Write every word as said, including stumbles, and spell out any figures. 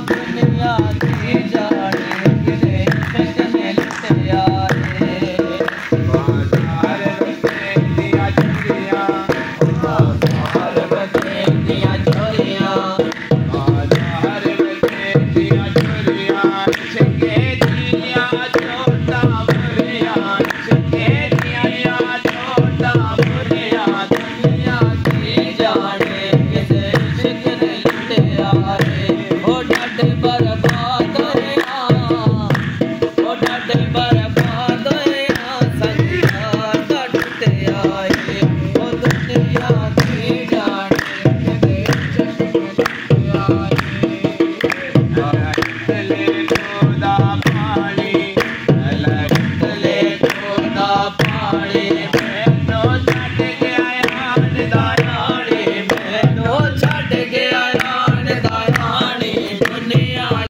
दुनिया की जाने किसे किसने लुटिया रे बाजार बसे दिया चोरियां बाजार बसे दिया चोरियां बाजार बसे दिया चोरियां छिके दिया छोटा मुरिया छिके दिया छोटा मुरिया दुनिया की जाने किसे किसने लुटिया रे ओ डट